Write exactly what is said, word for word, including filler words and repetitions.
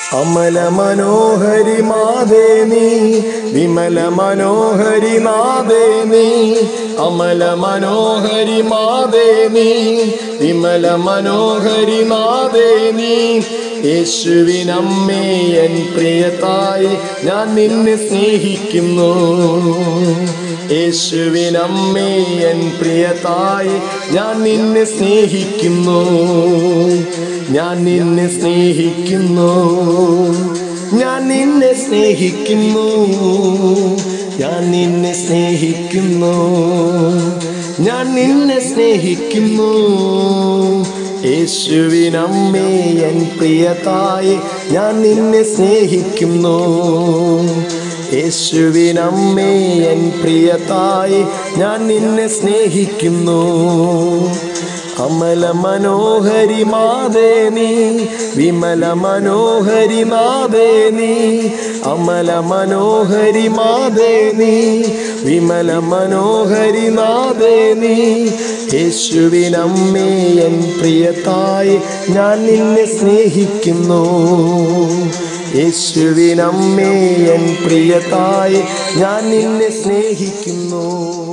അമല മനോഹരി മാതേ നീ വിമല മനോഹരി നാദേ നീ അമല മനോഹരി മാതേ നീ വിമല മനോഹരി നാദേ നീ യേശുവിനമ്മേ എൻ പ്രിയതായി ഞാൻ നിന്നെ സ്നേഹിക്കുന്നു യേശുവിനമ്മേ എൻ പ്രിയതായി ഞാൻ നിന്നെ സ്നേഹിക്കുന്നു ഞാൻ നിന്നെ സ്നേഹിക്കുന്നു ഞാൻ നിന്നെ സ്നേഹിക്കുന്നു ഞാൻ നിന്നെ സ്നേഹിക്കുന്നു ഞാൻ നിന്നെ സ്നേഹിക്കുന്നു യേശുവിനമ്മേ എൻ പ്രിയതായി ഞാൻ നിന്നെ സ്നേഹിക്കുന്നു യേശുവിനമ്മേ എൻ പ്രിയതായി ഞാൻ നിന്നെ സ്നേഹിക്കുന്നു അമല മനോഹരി മാതേ നീ വിമല മനോഹരി നാദേ നീ അമല മനോഹരി മാതേ നീ വിമല മനോഹരി നാദേ നീ യേശുവിനമ്മേ എൻ പ്രിയതായി ഞാൻ നിന്നെ സ്നേഹിക്കുന്നു യേശുവിനമ്മേ എൻ പ്രിയതായി ഞാൻ നിന്നെ സ്നേഹിക്കുന്നു.